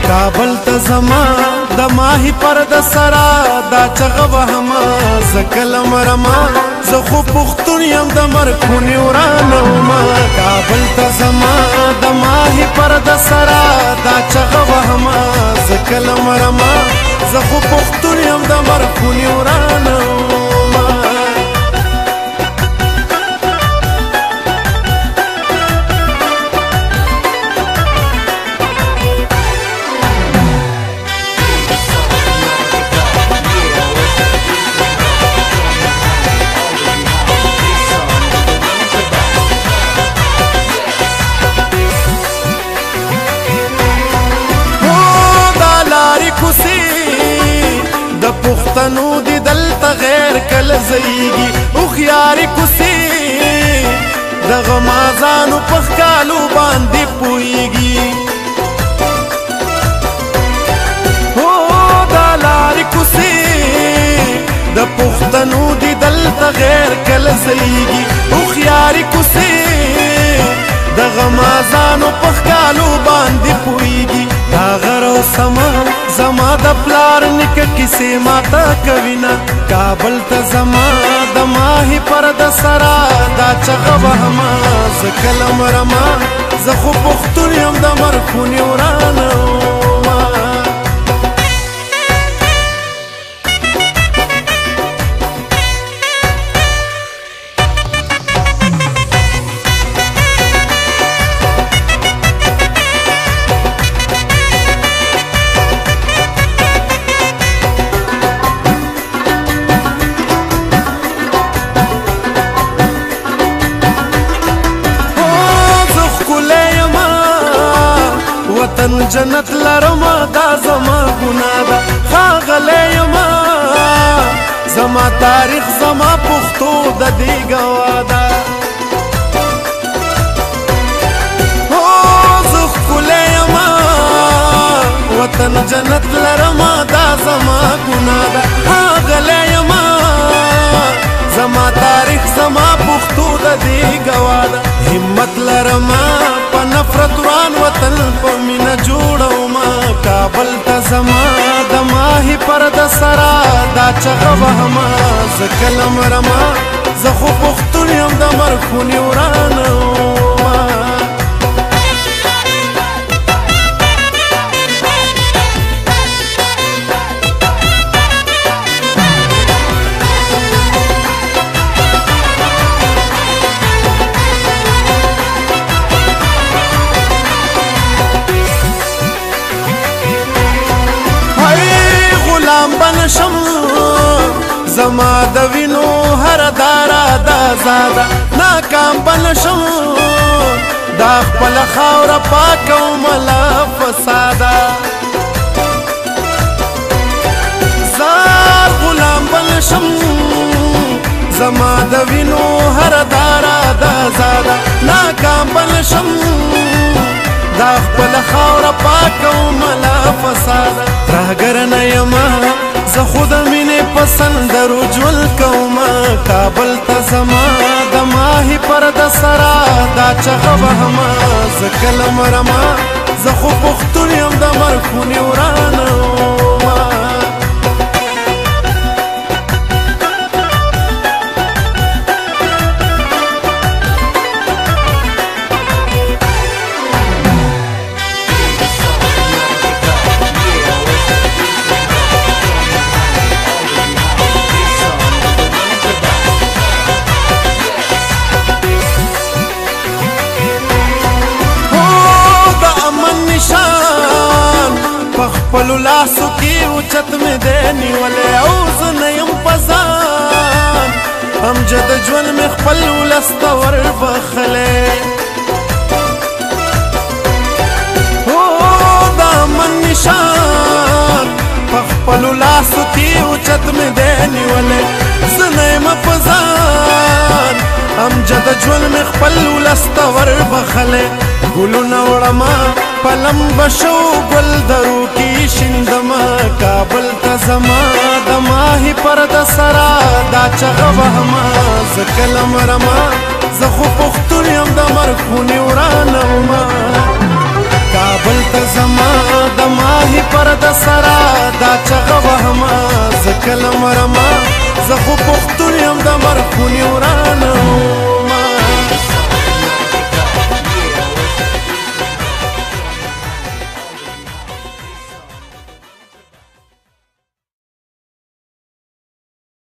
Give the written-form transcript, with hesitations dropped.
کابل ته زما د ماهی پر د سرا دا چغه وهما زکل مرما زه خو پښتون یم د مرخونی ورانه ما کابل ته زما د ماهی پر د سرا دا چغه وهما زکل مرما زه خو پښتون یم د مرخونی ورانه د پښتنو دی دلته غیر کله زیږي اوخیاري کوسي د غمازانو په ښکالو باندې پوهیږي هو دا لارې کوسي د پښتنو دی دلته غیر کله زیږي اوخیاري کوسي د غمازانو په ښکالو باندې پوهیږي دا غر او سما زما د پلار نک کیسې ماته کوینا کابل ته زما د ماهی پر د سرا دا چغه وهما زکل مرما زه خو پښتون یم د مرخونی ورانه وطن جنت لرما دا زما ګناه ده ښاغلی یما زما تاریخ زما پښتو د دې ګواه ده زه ښکلی یما وطن جنت لرما دا زما ګناه ده ښاغلی یما زما تاریخ زما پښتو د دې ګواه ده همت لرما په نفرت وران وطن په مینه جوړوما کابل ته زما د ماهی پر د سرا دا چغه وهما زکل مرما زه خو پښتون یم د مرخونی ورانه بنشم زما د وینو هر دارا دا زاده ناکام بنشم دا خپل خاوره پاکه ومله فساده زار غلام بنشم زما د وینو هر دارا دا زاده ناکام بنشم دا خپل خاوره پاکه ومله فساده راګر نه یما زه خو د مینې په سندرو ژوند کومه کابل ته زما د ماهی پر د سرا دا چغه وهما زکل مرما زه خو پښتون یم د مرخونی ورانه خپلو لاسو کې اوچت مې دی نیولی او زه نه یم په ځان امجد ژوند مې خپل ولس ته وربخلی د امن نشان په خپلو لاسو کې اوچت مې دی نیولی زه نه یم په ځان امجد ژوند مې خپل ولس ته وربخلی ګلونه وړمه پلم بشو گل درو کی شندما کابل ته زما د ماهی پر د سرا دا چغه وهما زکل مرما زه خو